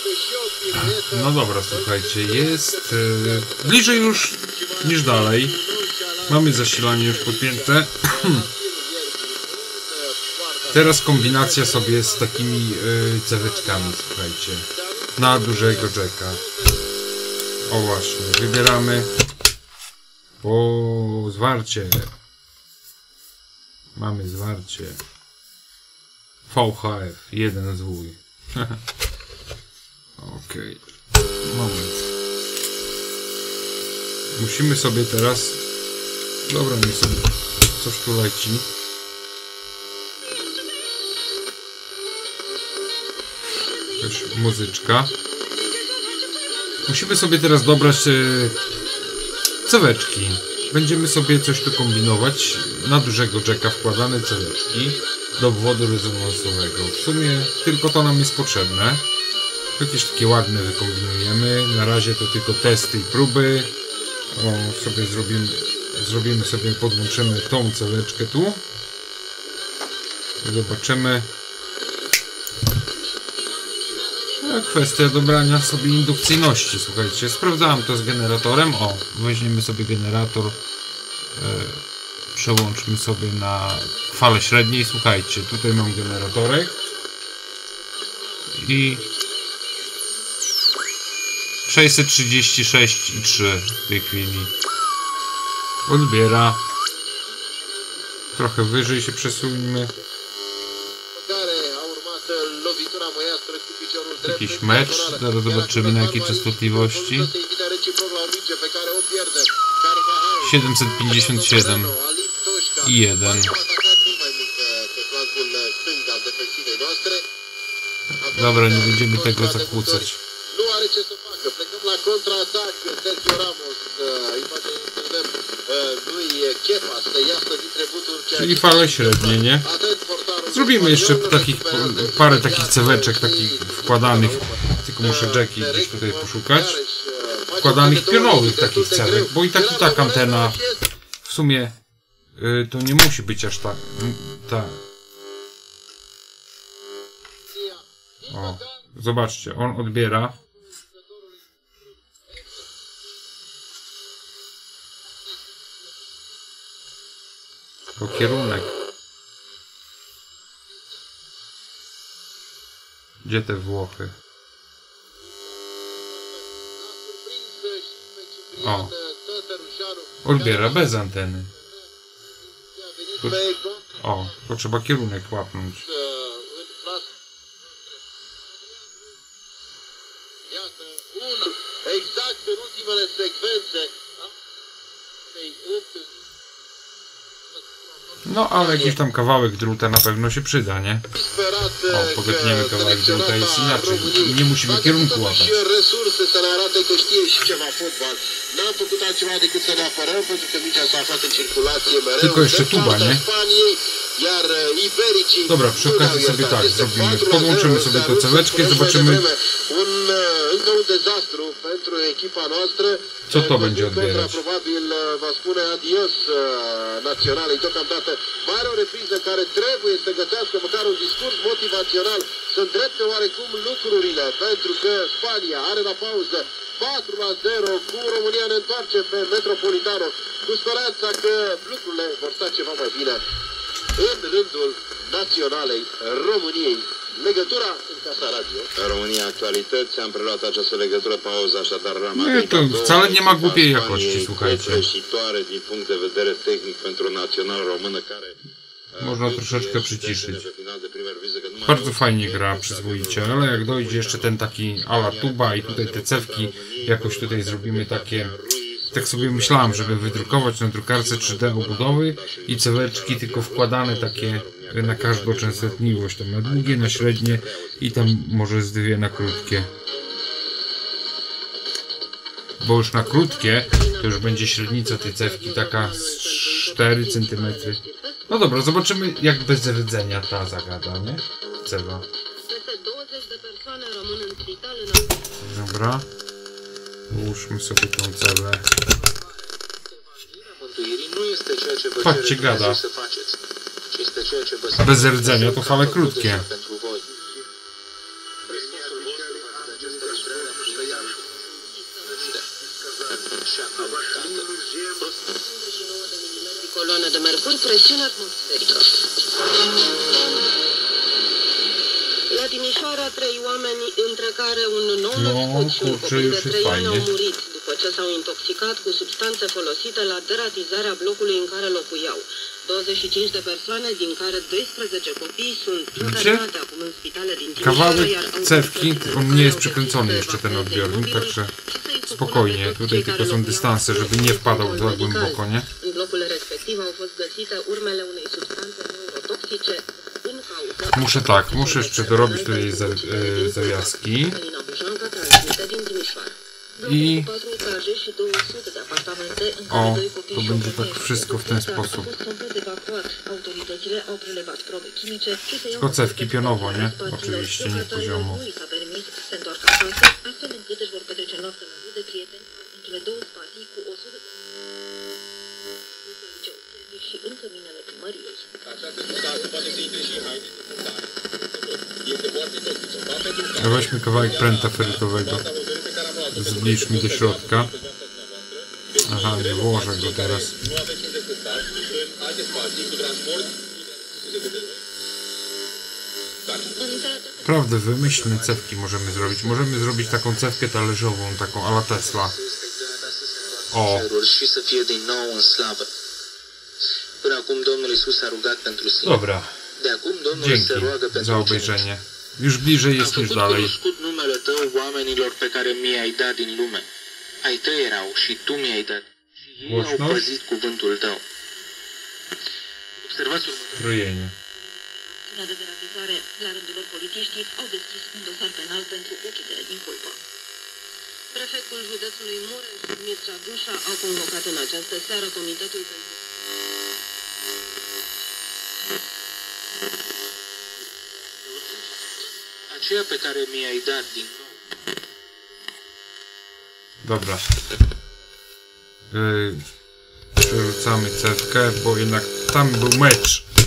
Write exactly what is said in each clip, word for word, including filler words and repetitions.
No dobra, słuchajcie, jest yy, bliżej już niż dalej. Mamy zasilanie już podpięte. Teraz kombinacja sobie z takimi yy, ceweczkami, słuchajcie. Na dużego jacka. O właśnie, wybieramy. O, zwarcie. Mamy zwarcie. V H F, jeden zwój. Okej. Okay. Moment. Musimy sobie teraz... Dobra, niech sobie coś tu leci. Jakaś muzyczka. Musimy sobie teraz dobrać e, ceweczki. Będziemy sobie coś tu kombinować. Na dużego jacka wkładane ceweczki do obwodu rezonansowego. W sumie tylko to nam jest potrzebne. Jakieś takie ładne wykombinujemy. Na razie to tylko testy i próby. O, sobie zrobimy, zrobimy sobie, podłączymy tą ceweczkę tu. Zobaczymy. No, kwestia dobrania sobie indukcyjności. Słuchajcie, sprawdzałem to z generatorem. O, weźmiemy sobie generator. Yy, przełączmy sobie na falę średniej. Słuchajcie, tutaj mam generatorek. I sześćset trzydzieści sześć i trzy w tej chwili. Odbiera. Trochę wyżej się przesuńmy. Jakiś mecz. Zaraz zobaczymy na jakiej częstotliwości. siedemset pięćdziesiąt siedem i jeden. Dobra, nie będziemy tego zakłócać. Czyli fale średnie, nie? Zrobimy jeszcze takich, parę takich ceweczek, takich wkładanych, tylko muszę jacki gdzieś tutaj poszukać. Wkładanych pionowych takich cewek, bo i tak i tak antena w sumie yy, to nie musi być aż tak. Ta. O, zobaczcie, on odbiera. To kierunek. Gdzie te Włochy? O. Odbiera bez anteny. Tu, o, to trzeba kierunek łapnąć. No, ale jakiś tam kawałek druta na pewno się przyda, nie? O, pogadniemy kawałek druta, jest inaczej. Nie musimy kierunku łapać. Tylko jeszcze tuba, nie? Dobra, przy okazji sobie tak zrobimy. Podłączymy sobie tę ceweczkę i zobaczymy, co to będzie odbierać. Mai o repriză care trebuie să găsească măcar un discurs motivațional, să îndrepte oarecum lucrurile, pentru că Spania are la pauză patru la zero, cu România ne întoarce pe Metropolitano, cu speranța că lucrurile vor sta ceva mai bine în rândul naționalei României. Legătura în Casa Radio. În România Actualități am preluat această legătură, pauză așadar Ramadei. To wcale nie ma głupiej jakości, słuchajcie. Din punct de vedere tehnic pentru națională română care można troszeczkę przyciszyć. Bardzo fajnie gra, przyzwoicie, ale jak dojdzie jeszcze ten taki ala tuba i tutaj te cewki jakoś tutaj zrobimy takie. Tak sobie myślałem, żeby wydrukować na drukarce trzy D obudowy i ceweczki tylko wkładane takie na każdą częstotliwość, tam na długie, na średnie i tam może z dwie na krótkie. Bo już na krótkie to już będzie średnica tej cewki taka z cztery centymetry. No dobra, zobaczymy jak bez rdzenia ta zagada, nie? Cewa. Dobra. Ułóżmy sobie tą cewę. Patrzcie, gada. Bez rdzenia to fale krótkie. Coloană de mercur, presiune atmosferică. La Timișoara, trei oameni, între care un nou născut și un copil de trei ani, au murit după ce s-au intoxicat cu substanțe folosite la deratizarea blocului în care locuiau. douăzeci și cinci de persoane, din care doisprezece copii, sunt internate acum în spitale din Timișoara, iar cewki, on nie jest przykręcony jeszcze ten odbiornik, także spokojnie, tutaj tylko są dystanse, żeby nie wpadał za głęboko, nie? În blocul respectiv au fost găsite urmele unei substanțe neurotoxice. Muszę tak, muszę jeszcze dorobić tutaj za, e, zawiaski. I o, to będzie tak wszystko w ten sposób. Tylko cewki pionowo, nie? Oczywiście, nie poziomo. Weźmy kawałek pręta ferytowego. Zbliż mi do środka. Aha, nie włożę go teraz. Prawda, wymyślne cewki możemy zrobić. Możemy zrobić taką cewkę talerzową, taką a la Tesla. O! Dobra. Dzięki za obejrzenie. Już bliżej jest niż dalej. Numele tău oamenilor pe care mi-ai dat din lume. Ai tăi erau și tu mi-ai dat. Și ei au păzit cuvântul tău. Observați următoarea. De deratizare, la rândul lor, polițiștii au deschis un dosar penal pentru ucidere din culpă. Prefectul județului Mureș, Mircea Dușa, a convocat în această seară comitetul pentru aceea pe care mi-ai dat din nou. Dobra. Yy, przerzucamy cewkę, bo jednak tam był mecz.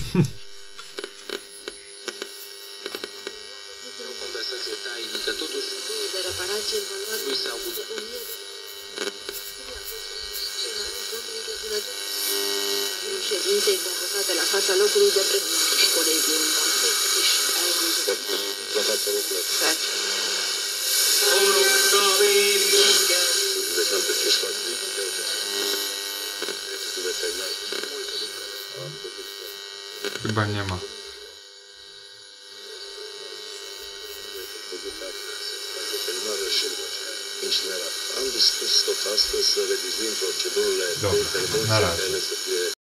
la fața locului de colegii. Chyba nie ma. Dobra, na razie.